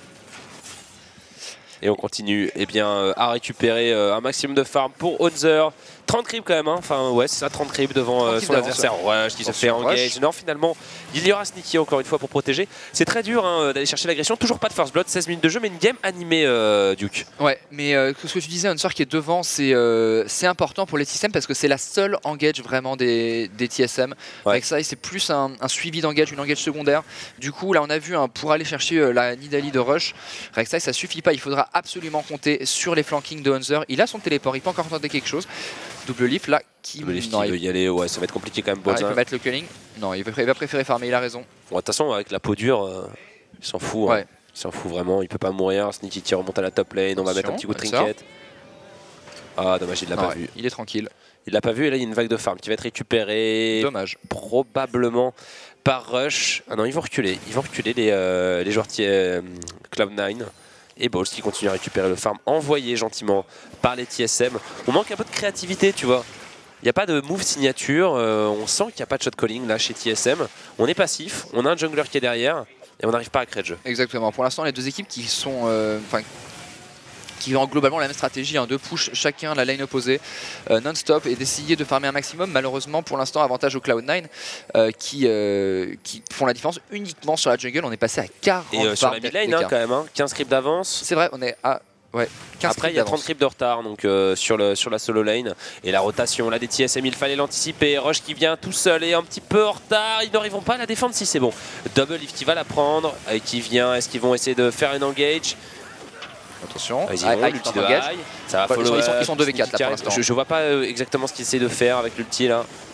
Et on continue à récupérer un maximum de farm pour Honzer. 30 creeps quand même, hein. Enfin ouais c'est ça, 30 creeps devant son adversaire Rush qui se fait engage. Non finalement il y aura Sneaky encore une fois pour protéger. C'est très dur hein, d'aller chercher l'agression, toujours pas de first blood, 16 minutes de jeu mais une game animée Duke. Ouais mais ce que tu disais, Hunter qui est devant c'est important pour les TSM parce que c'est la seule engage vraiment des TSM. Ouais. Avec ça c'est plus un suivi d'engage, une engage secondaire. Du coup là on a vu hein, pour aller chercher la Nidalee de Rush, avec ça suffit pas, il faudra absolument compter sur les flankings de Hunter. Il a son téléport, il peut encore tenter quelque chose. Double lift là qui veut y aller, ouais ça va être compliqué quand même. Il peut mettre le culling. Non, il va préférer farmer, il a raison. Bon, de toute façon avec la peau dure, il s'en fout. Ouais. Hein. Il s'en fout vraiment, il peut pas mourir. Sneaky qui remonte à la top lane, on va mettre un petit coup de trinket. Ah dommage, il l'a pas vu. Il est tranquille. Il l'a pas vu et là il y a une vague de farm qui va être récupérée. Dommage. Probablement par Rush. Ah non, ils vont reculer les joueurs Cloud9. Et Balls qui continue à récupérer le farm envoyé gentiment par les TSM. On manque un peu de créativité, tu vois. Il n'y a pas de move signature, on sent qu'il n'y a pas de shot calling là chez TSM. On est passif, on a un jungler qui est derrière et on n'arrive pas à créer de jeu. Exactement, pour l'instant les deux équipes qui sont... qui ont globalement la même stratégie, hein, de push chacun la lane opposée non-stop et d'essayer de farmer un maximum. Malheureusement pour l'instant avantage aux Cloud9 qui font la différence uniquement sur la jungle. On est passé à 40 et sur la mid lane hein, quand même, hein, 15 creeps d'avance. C'est vrai, on est à 15. Après il y a 30 creeps de retard donc, sur la solo lane. Et la rotation là des TSM, il fallait l'anticiper. Rush qui vient tout seul et un petit peu en retard. Ils n'arriveront pas à la défendre si c'est bon. Double lift qui va la prendre et qui vient. Est-ce qu'ils vont essayer de faire un engage? Attention, ça va follow, ils sont 2v4 là pour l'instant. Je vois pas exactement ce qu'ils essaient de faire avec l'ulti là.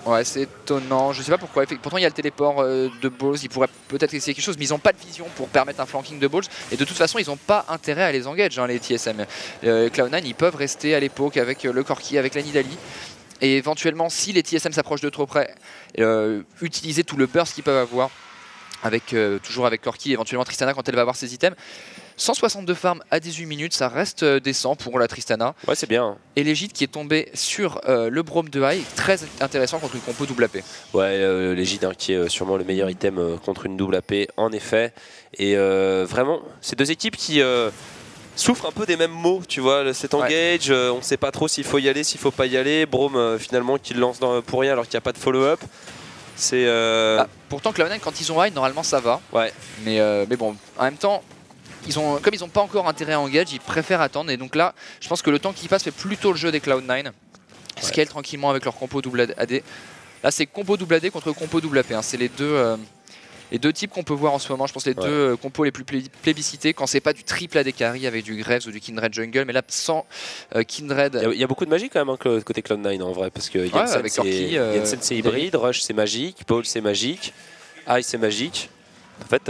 Ouais, c'est étonnant, je sais pas pourquoi. Pourtant il y a le téléport de Balls, ils pourraient peut-être essayer quelque chose, mais ils n'ont pas de vision pour permettre un flanking de Balls. Et de toute façon, ils n'ont pas intérêt à les engage, hein, les TSM. Cloud9, ils peuvent rester à l'époque avec le Corki, avec la Nidalee. Et éventuellement, si les TSM s'approchent de trop près, utiliser tout le burst qu'ils peuvent avoir, avec, toujours avec Corki, éventuellement Tristana quand elle va avoir ses items. 162 farms à 18 minutes, ça reste décent pour la Tristana. Ouais, c'est bien. Et l'Égide qui est tombé sur le Braum de High, très intéressant contre une compo double AP. Ouais, l'Égide qui est sûrement le meilleur item contre une double AP, en effet. Et vraiment, c'est deux équipes qui souffrent un peu des mêmes maux, tu vois. Cet engage, on ne sait pas trop s'il faut y aller, s'il faut pas y aller. Braum, finalement, qui le lance pour rien alors qu'il n'y a pas de follow-up. C'est. Pourtant, Cloud9, quand ils ont High, normalement ça va. Ouais. Mais bon, en même temps. Comme ils n'ont pas encore intérêt à engage, ils préfèrent attendre. Et donc là, je pense que le temps qui passe fait plutôt le jeu des Cloud9. Scale tranquillement avec leur compo double AD. Là, c'est compo double AD contre compo double AP. Hein. C'est les deux types qu'on peut voir en ce moment. Je pense les deux compos les plus plébiscités quand c'est pas du triple AD carry avec du Graves ou du Kindred jungle. Mais là, sans Kindred. Il y a beaucoup de magie quand même côté Cloud9 en vrai. Parce que Jensen c'est hybride, Rush c'est magique, Paul c'est magique, Ice c'est magique. En fait.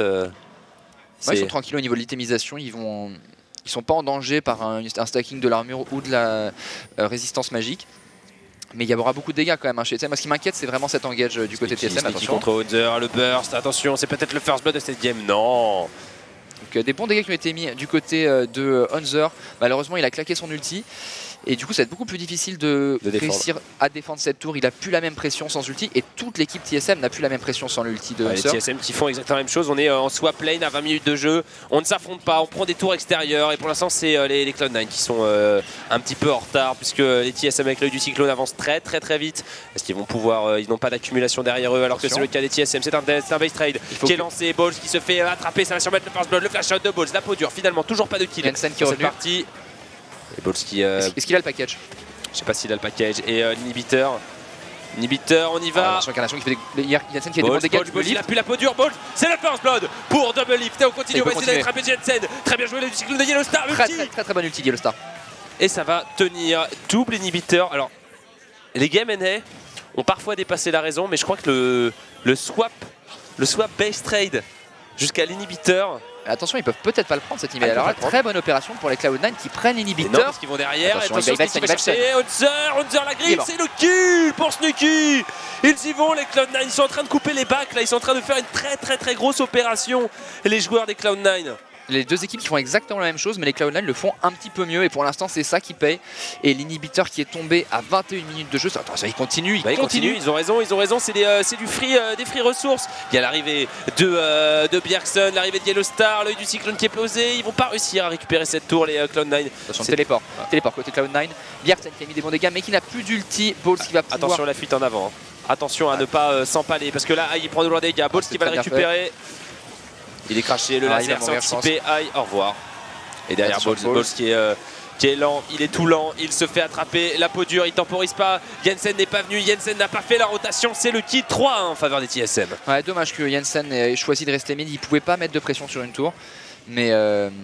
Ils sont tranquilles au niveau de l'itemisation, ils sont pas en danger par un stacking de l'armure ou de la résistance magique. Mais il y aura beaucoup de dégâts quand même chez TSM. Moi, ce qui m'inquiète, c'est vraiment cet engage du côté TSM. Attention contre Hunter, le burst, attention, c'est peut-être le first blood de cette game, non. Donc des bons dégâts qui ont été mis du côté de Hunter. Malheureusement, il a claqué son ulti. Et du coup, ça va être beaucoup plus difficile de réussir à défendre cette tour. Il a plus la même pression sans ulti. Et toute l'équipe TSM n'a plus la même pression sans l'ulti de Hunter. Les TSM qui font exactement la même chose. On est en swap lane à 20 minutes de jeu. On ne s'affronte pas. On prend des tours extérieures. Et pour l'instant, c'est les Cloud9 qui sont un petit peu en retard. Puisque les TSM avec l'œil du cyclone avancent très vite. Est-ce qu'ils vont pouvoir. Ils n'ont pas d'accumulation derrière eux. Alors que c'est le cas des TSM. C'est un base trade qui est lancé. Balls qui se fait attraper. Ça va surmettre le first blood. Le flash out de Balls. La peau dure. Finalement, toujours pas de kill. Jensen qui est revenu. Et Balls qui. Est-ce qu'il a le package? Je sais pas s'il a le package. Et l'inhibiteur. Inhibiteur, on y va. Incarnation qui fait des. Jensen qui fait des bons dégâts. Il a plus la peau dure. Balls, c'est le first blood pour double lift. Et on continue. On va essayer d'attraper Jensen. Très bien joué le cyclone de Yellow Star. Très bon ulti Yellow Star. Et ça va tenir. Double inhibiteur. Alors, les game NA ont parfois dépassé la raison, mais je crois que le swap base trade jusqu'à l'inhibiteur. Attention, ils peuvent peut-être pas le prendre cette inhibiteur. Alors, très bonne opération pour les Cloud9 qui prennent l'inhibiteur. Parce qu'ils vont derrière. Attention, Hunter la griffe, c'est le kill pour Snooki. Ils y vont les Cloud9. Ils sont en train de couper les backs là. Ils sont en train de faire une très grosse opération. Les joueurs des Cloud9. Les deux équipes qui font exactement la même chose, mais les Cloud9 le font un petit peu mieux. Et pour l'instant, c'est ça qui paye. Et l'inhibiteur qui est tombé à 21 minutes de jeu. Attention, il continue. Ils continuent. Ils ont raison. C'est du free, des free ressources. Il y a l'arrivée de Bjergsen, l'arrivée de Yellow Star, l'œil du cyclone qui est posé. Ils vont pas réussir à récupérer cette tour, les Cloud9. Attention, téléport côté Cloud9. Bjergsen qui a mis des bons dégâts, mais qui n'a plus d'ulti. Balls qui va pouvoir. Attention à la fuite en avant. Attention à ne pas s'empaler. Parce que là, il prend de loin des dégâts. Balls qui va le récupérer. Il est craché, le laser s'est anticipé, aïe, au revoir. Et derrière Balls qui est lent, il est tout lent, il se fait attraper, la peau dure, il temporise pas, Jensen n'est pas venu, Jensen n'a pas fait la rotation, c'est le kill 3 en faveur des TSM. Ouais, dommage que Jensen ait choisi de rester mid, il pouvait pas mettre de pression sur une tour, mais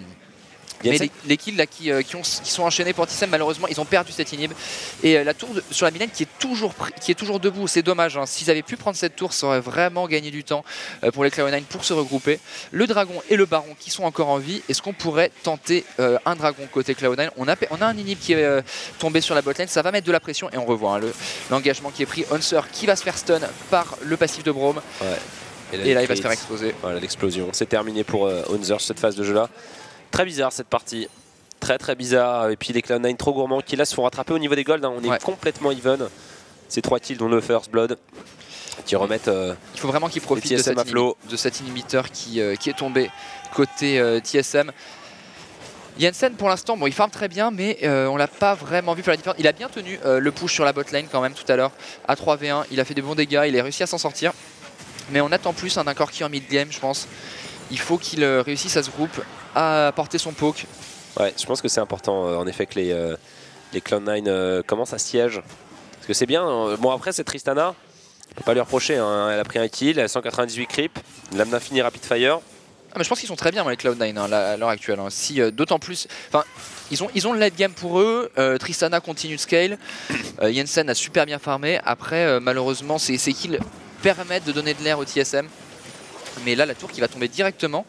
les kills là, qui sont enchaînés pour TSM, malheureusement ils ont perdu cette inhib. Et la tour sur la midlane qui est toujours debout, c'est dommage, hein. S'ils avaient pu prendre cette tour, ça aurait vraiment gagné du temps pour les Cloud9 pour se regrouper. Le dragon et le baron qui sont encore en vie. Est-ce qu'on pourrait tenter un dragon côté Cloud9? On a un inhib qui est tombé sur la botlane, ça va mettre de la pression et on revoit hein, l'engagement qui est pris. Hunter qui va se faire stun par le passif de Braum. Ouais. Et là il va se faire exploser. Voilà l'explosion, c'est terminé pour Hunter sur cette phase de jeu là. Très bizarre cette partie, très bizarre. Et puis les Cloud9 trop gourmands qui là se font rattraper au niveau des golds, hein. On est complètement even. C'est 3 kills dont le first blood qui remettent. Il faut vraiment qu'ils profitent de cet inhibiteur qui est tombé côté TSM. Jensen pour l'instant, bon, il farm très bien, mais on l'a pas vraiment vu faire la différence. Il a bien tenu le push sur la bot lane quand même tout à l'heure à 3v1. Il a fait des bons dégâts, il a réussi à s'en sortir. Mais on attend plus d'un Corki en mid game, je pense. Il faut qu'il réussisse à ce groupe à porter son poke. Ouais, je pense que c'est important en effet que les Cloud9 commencent à siège. Parce que c'est bien. Bon, après, c'est Tristana. On peut pas lui reprocher. Hein. Elle a pris un kill, elle a 198 creep. Lame d'infini rapid fire. Ah, mais je pense qu'ils sont très bien, les Cloud9 hein, à l'heure actuelle. Hein. Si, d'autant plus, ils ont le late game pour eux. Tristana continue de scale. Jensen a super bien farmé. Après, malheureusement, ces kills permettent de donner de l'air au TSM. Mais là, la tour qui va tomber directement.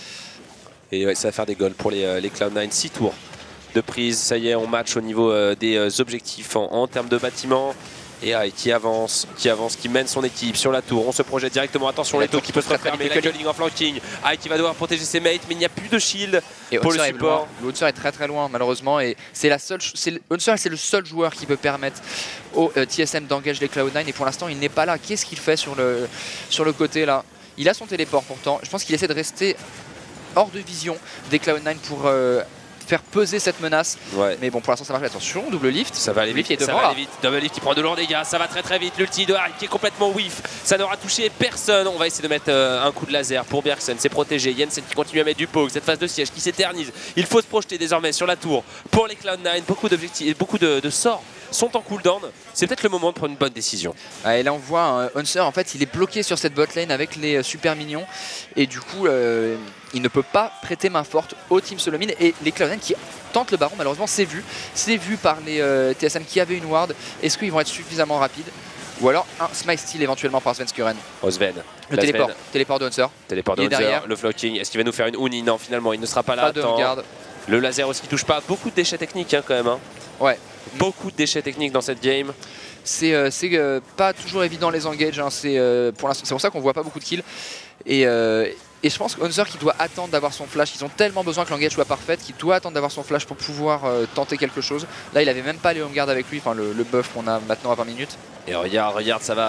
Et ouais, ça va faire des goals pour les Cloud9. 6 tours de prise. Ça y est, on match au niveau des objectifs en termes de bâtiments. Et qui avance, qui mène son équipe sur la tour. On se projette directement. Attention, Leto qui peut se refermer. La culling en flanking. qui va devoir protéger ses mates, mais il n'y a plus de shield pour le support. Le Hunter est très loin, malheureusement. Et c'est Hunter, c'est le seul joueur qui peut permettre au TSM d'engager les Cloud9. Et pour l'instant, il n'est pas là. Qu'est-ce qu'il fait sur le côté là? Il a son téléport pourtant. Je pense qu'il essaie de rester hors de vision des Cloud9 pour faire peser cette menace. Ouais. Mais bon, pour l'instant ça marche. Attention, double lift. Ça va aller vite. Ça va aller vite. Double lift qui prend de lourds dégâts. Ça va très vite. L'ulti de Harry qui est complètement whiff. Ça n'aura touché personne. On va essayer de mettre un coup de laser pour Bjergsen. C'est protégé. Jensen qui continue à mettre du poke. Cette phase de siège qui s'éternise. Il faut se projeter désormais sur la tour pour les Cloud9. Beaucoup d'objectifs et beaucoup de sorts sont en cooldown. C'est peut-être le moment de prendre une bonne décision. Et là on voit Hunter, en fait il est bloqué sur cette botlane avec les super minions et du coup il ne peut pas prêter main forte au team Solomine et les Cloud9 qui tentent le baron. Malheureusement c'est vu par les TSM qui avaient une ward. Est-ce qu'ils vont être suffisamment rapides ou alors un smite steal éventuellement par Svenskeren? Sven. Le téléport de Hunter. Téléport de Hunter, le flocking. Est-ce qu'il va nous faire une Uni? Non, finalement il ne sera pas là. Pas de garde. Le laser aussi qui touche pas. Beaucoup de déchets techniques quand même. Ouais. Beaucoup de déchets techniques dans cette game. C'est pas toujours évident les engages, hein. C'est pour ça qu'on voit pas beaucoup de kills. Et je pense que Hunter qui doit attendre d'avoir son flash, ils ont tellement besoin que l'engage soit parfaite qu'il doit attendre d'avoir son flash pour pouvoir tenter quelque chose. Là il avait même pas les home guard avec lui, enfin le buff qu'on a maintenant à 20 minutes. Et regarde ça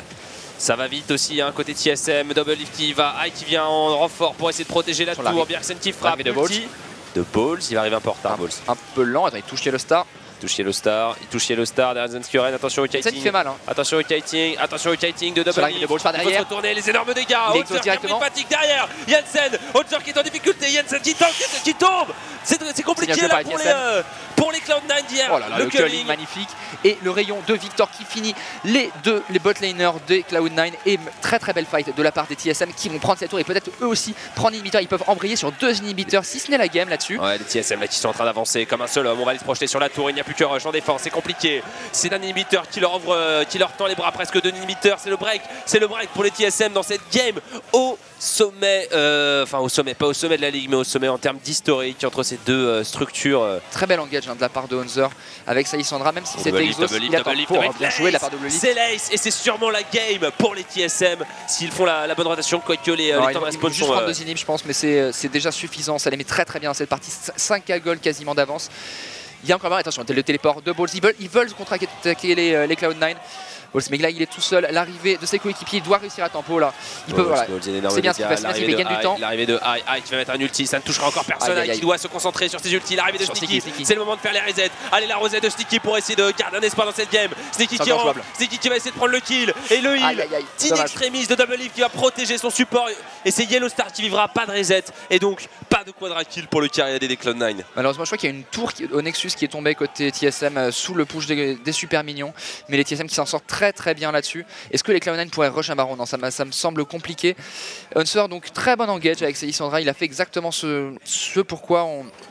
va vite aussi, hein, côté TSM, double lift qui vient en renfort pour essayer de protéger la tour. Bjergsen qui frappe, de Balls, il va arriver un peu en retard. Un peu lent, attends, il touche Yellow Star. Il touche Yellow Star derrière Svenskeren. Attention au kiting. Qui fait mal, hein. Attention au kiting de double lift. Il faut se retourner, les énormes dégâts. Hunter qui a pris fatigue derrière. Jensen, Hunter qui est en difficulté. Jensen qui tombe. C'est compliqué là pour les Cloud9 d'hier. Oh là là, le curling magnifique. Et le rayon de Victor qui finit les botlaners des Cloud9. Et très belle fight de la part des TSM qui vont prendre cette tour et peut-être eux aussi prendre inhibiteur. Ils peuvent embrayer sur 2 inhibiteurs si ce n'est la game là-dessus. Ouais, les TSM là qui sont en train d'avancer comme un seul homme. On va aller se projeter sur la tour. Il n'y a plus que rush en défense. C'est compliqué. C'est un inhibiteur qui leur tend les bras, presque 2 inhibiteurs. C'est le break pour les TSM dans cette game au sommet. Enfin au sommet, pas au sommet de la ligue, mais au sommet en termes d'historique entre ces deux structures. Très bel engage de la part de Hunter avec Saïsandra, même si c'était exhaust. Bien joué de la part de Double Lift. C'est l'ace et c'est sûrement la game pour les TSM s'ils font la bonne rotation, quoique les temps de respawn sont... Juste prendre 2 inhibs je pense, mais c'est déjà suffisant. Ça les met très bien dans cette partie. 5K gold quasiment d'avance. Il y a encore attention, le téléport de Balls. Ils veulent contre-attaquer les Cloud9. Mais là il est tout seul, l'arrivée de ses coéquipiers, il doit réussir à tempo là. Il peut, voilà. C'est bien ce qu'il fait, c'est il gagne du temps. L'arrivée de qui va mettre un ulti, ça ne touchera encore personne, qui doit se concentrer sur ses ultis. L'arrivée de Sneaky, c'est le moment de faire les resets. Allez, la rosette de Sneaky pour essayer de garder un espoir dans cette game. Sneaky qui rentre, Sneaky qui va essayer de prendre le kill. Et le heal, in extremis de Double Lift qui va protéger son support. Et c'est Yellow Star qui vivra, pas de reset. Et donc pas de quadra kill pour le carry AD des Cloud9. Malheureusement, je crois qu'il y a une tour au Nexus qui est tombée côté TSM sous le push des super mignons. Mais les TSM qui s'en sortent très bien là-dessus. Est-ce que les Cloud9 pourraient rush un baron? Non, ça me semble compliqué. Hunter, donc très bon engage avec Saïsandra. Il a fait exactement ce sur quoi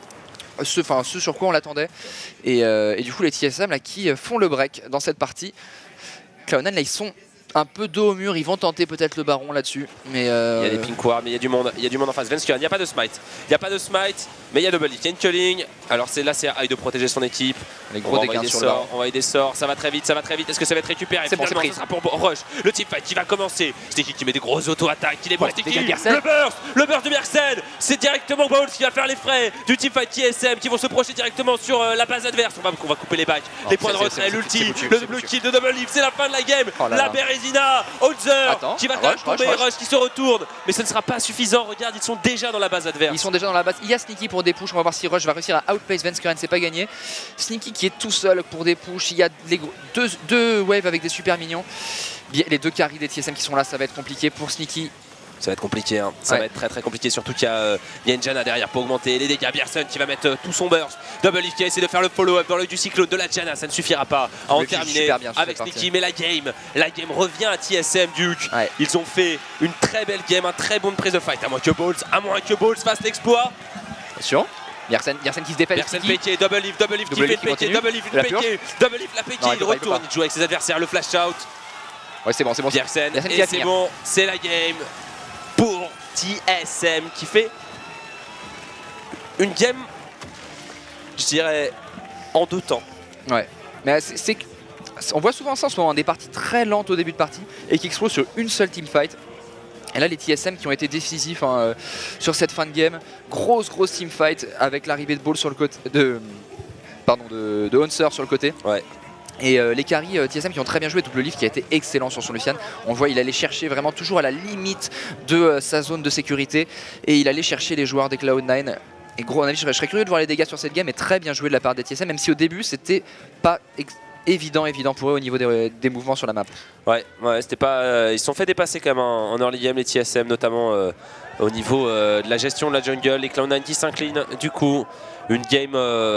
on l'attendait. Et du coup, les TSM là, qui font le break dans cette partie. Cloud9, là, ils sont un peu dos au mur, ils vont tenter peut-être le baron là-dessus. Mais il y a des pink wards, mais il y a du monde en face. Svenskeren, il n'y a pas de smite. Mais il y a double lift, il y a une culling. Alors là c'est à High de protéger son équipe. Les gros dégâts sur le baron. On va aider des sorts, ça va très vite. Est-ce que ça va être récupéré? C'est bon, c'est pris. Ça sera pour Rush. Le teamfight qui va commencer. Sticky qui met des grosses auto-attaques, qui déborde Sticky. Le burst de Bjergsen. C'est directement Balls qui va faire les frais du teamfight TSM qui vont se projeter directement sur la base adverse. On va couper les backs, les points de retrait, l'ulti, le double kill de double lift. C'est la fin de la game. La Bérésina, Hunter qui va tomber, Rush qui se retourne. Mais ce ne sera pas suffisant. Regarde, ils sont déjà dans la base adverse. Ils sont déjà dans la base. Il y a Sneaky pour des pushs. On va voir si Rush va réussir à outpace Svenskeren. C'est pas gagné. Sneaky qui est tout seul pour des pushs. Il y a deux waves avec des super mignons. Les 2 carries des TSM qui sont là, ça va être compliqué pour Sneaky. Ça va être compliqué, hein. Ça va être très compliqué, surtout qu'il y a une Janna derrière pour augmenter les dégâts. Bjergsen qui va mettre tout son burst. Double Lift qui a essayé de faire le follow-up dans l'œil du cyclone de la Janna. Ça ne suffira pas à en terminer avec Sneaky. Mais la game revient à TSM Duke. Ils ont fait une très belle game, un très bon prise de fight. À moins que Balls fasse l'exploit. Attention. Bjergsen qui se dépêche. Bjergsen pété, double lift qui fait pété, double lift la pété. Il retourne, il joue avec ses adversaires, le flash out. Ouais, c'est bon. Bjergsen, et c'est bon, c'est la game pour TSM qui fait une game, je dirais, en 2 temps. Ouais, mais on voit souvent ça en ce moment, des parties très lentes au début de partie et qui explosent sur une seule teamfight. Et là, les TSM qui ont été décisifs sur cette fin de game, grosse teamfight avec l'arrivée de Ball sur le côté, de Hunter sur le côté. Ouais. Et les carries TSM qui ont très bien joué, Double Lift qui a été excellent sur son Lucian. On voit il allait chercher vraiment toujours à la limite de sa zone de sécurité et il allait chercher les joueurs des Cloud9. Et gros, je serais curieux de voir les dégâts sur cette game, et très bien joué de la part des TSM, même si au début c'était pas évident pour eux au niveau des mouvements sur la map. Ouais, c'était pas. Ils se sont fait dépasser quand même en early game les TSM, notamment au niveau de la gestion de la jungle. Les Cloud9 qui s'inclinent du coup. Une game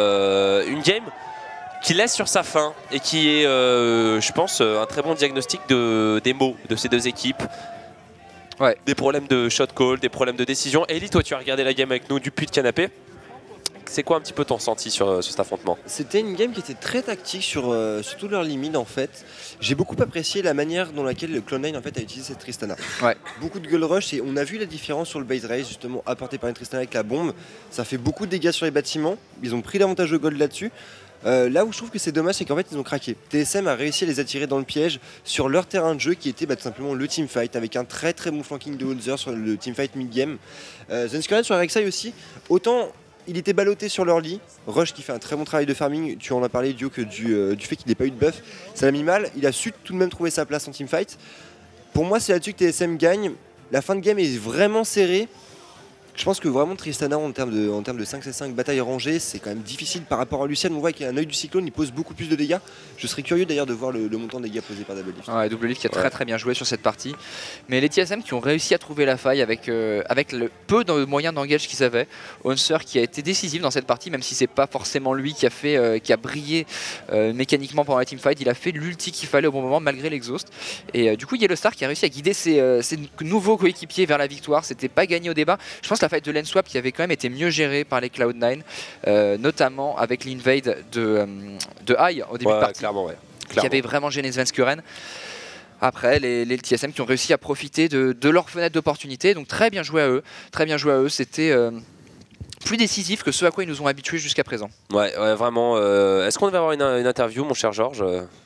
qui laisse sur sa fin et qui est, je pense, un très bon diagnostic des maux de ces deux équipes. Ouais. Des problèmes de shot call, des problèmes de décision. Ellie, toi tu as regardé la game avec nous du puits de canapé. C'est quoi un petit peu ton ressenti sur cet affrontement? C'était une game qui était très tactique sur tous leurs limites en fait. J'ai beaucoup apprécié la manière dans laquelle le Cloud9 en fait, a utilisé cette Tristana. Ouais. Beaucoup de gueule rush et on a vu la différence sur le base race justement apporté par une Tristana avec la bombe. Ça fait beaucoup de dégâts sur les bâtiments. Ils ont pris l'avantage de gold là-dessus. Là où je trouve que c'est dommage, c'est qu'en fait ils ont craqué. TSM a réussi à les attirer dans le piège sur leur terrain de jeu qui était tout simplement le teamfight avec un très bon flanking de Holzer sur le teamfight mid-game. Zenskuren sur Rek'Sai aussi, autant il était ballotté sur l'early, Rush qui fait un très bon travail de farming, tu en as parlé Dio que du fait qu'il n'ait pas eu de buff, ça l'a mis mal, il a su tout de même trouver sa place en teamfight. Pour moi c'est là-dessus que TSM gagne, la fin de game est vraiment serrée. Je pense que vraiment Tristana en termes de 5c5 bataille rangée, c'est quand même difficile par rapport à Lucian. On voit qu'il y a un œil du cyclone, il pose beaucoup plus de dégâts. Je serais curieux d'ailleurs de voir le montant de dégâts posés par Double Lift. Ouais, Double Lift qui a très bien joué sur cette partie. Mais les TSM qui ont réussi à trouver la faille avec le peu de moyens d'engage qu'ils avaient. Hunter qui a été décisif dans cette partie, même si c'est pas forcément lui qui a brillé mécaniquement pendant la teamfight. Il a fait l'ulti qu'il fallait au bon moment malgré l'exhaust. Et du coup Yellowstar qui a réussi à guider ses nouveaux coéquipiers vers la victoire. C'était pas gagné au débat. Je pense que la fight de Lenswap qui avait quand même été mieux gérée par les Cloud9, notamment avec l'invade de High au début de partie, clairement. qui avait vraiment gêné Zenskuren. Après, les TSM qui ont réussi à profiter de leur fenêtre d'opportunité, donc très bien joué à eux. C'était plus décisif que ce à quoi ils nous ont habitués jusqu'à présent. Ouais, vraiment. Est-ce qu'on devait avoir une interview, mon cher Georges?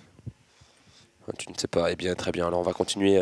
Tu ne sais pas. Eh bien, très bien. Alors, on va continuer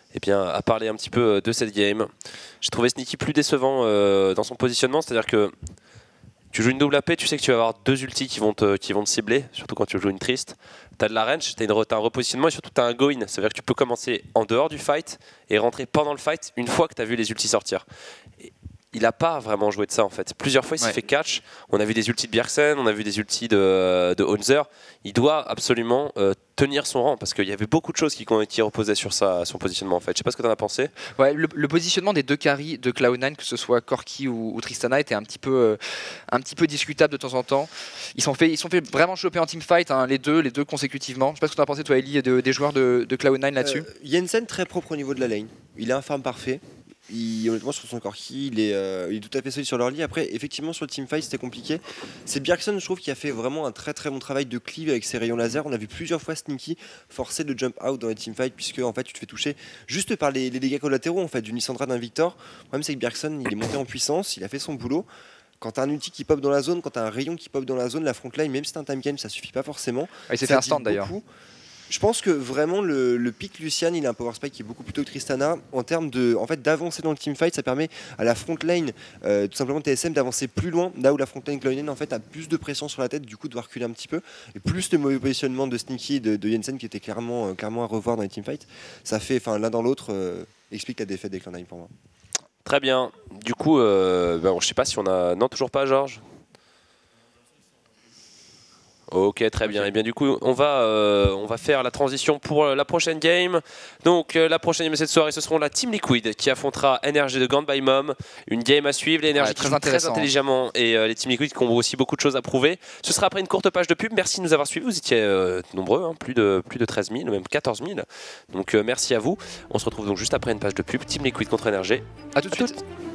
à parler un petit peu de cette game. J'ai trouvé Sneaky plus décevant dans son positionnement, c'est-à-dire que tu joues une double AP, tu sais que tu vas avoir 2 ultis qui vont te cibler, surtout quand tu joues une Triste. Tu as de la range, tu as un repositionnement et surtout tu as un go-in. Ça veut dire que tu peux commencer en dehors du fight et rentrer pendant le fight une fois que tu as vu les ultis sortir. Et il n'a pas vraiment joué de ça en fait. Plusieurs fois il s'est fait catch. On a vu des ultis de Bjergsen, on a vu des ultis de Hunter. Il doit absolument tenir son rang parce qu'il y avait beaucoup de choses qui reposaient sur son positionnement en fait. Je sais pas ce que tu en as pensé. Ouais, le positionnement des deux carries de Cloud9, que ce soit Corki ou Tristana, était un petit peu discutable de temps en temps. Ils sont fait vraiment choper en teamfight, hein, les deux consécutivement. Je sais pas ce que tu en as pensé toi Ellie des joueurs de Cloud9 là-dessus. Jensen très propre au niveau de la lane. Il a un farm parfait. Honnêtement sur son Corki il est tout à fait solide sur leur lit. Après effectivement sur le teamfight c'était compliqué. C'est Bjergsen je trouve qui a fait vraiment un très bon travail de cleave avec ses rayons laser. On a vu plusieurs fois Sneaky forcer de jump out dans les teamfights puisque en fait tu te fais toucher juste par les dégâts collatéraux en fait d'une Lissandra, d'un Victor. Le problème c'est que Bjergsen il est monté en puissance, il a fait son boulot. Quand t'as un ulti qui pop dans la zone, quand t'as un rayon qui pop dans la zone, la frontline même si t'as un time game ça suffit pas forcément. Il s'est fait un stand d'ailleurs. Je pense que vraiment le pick Lucian, il a un power spike qui est beaucoup plus tôt que Tristana. En termes d'avancer dans le teamfight, ça permet à la frontline, tout simplement TSM, d'avancer plus loin, là où la frontline Cloud9 en fait a plus de pression sur la tête, du coup de devoir reculer un petit peu. Et plus de mauvais positionnement de Sneaky et de Jensen qui était clairement à revoir dans les teamfights. Ça fait, l'un dans l'autre, explique la défaite des Cloud9 pour moi. Très bien. Du coup, je sais pas si on a... Non, toujours pas Georges. Ok, très bien. Et bien du coup, on va faire la transition pour la prochaine game. Donc la prochaine game de cette soirée, ce seront la Team Liquid qui affrontera NRG de Gone by Mom. Une game à suivre. Les NRG qui jouent très intelligemment et les Team Liquid qui ont aussi beaucoup de choses à prouver. Ce sera après une courte page de pub. Merci de nous avoir suivis. Vous étiez nombreux, hein, plus de 13 000, même 14 000. Donc merci à vous. On se retrouve donc juste après une page de pub. Team Liquid contre NRG. À tout de suite.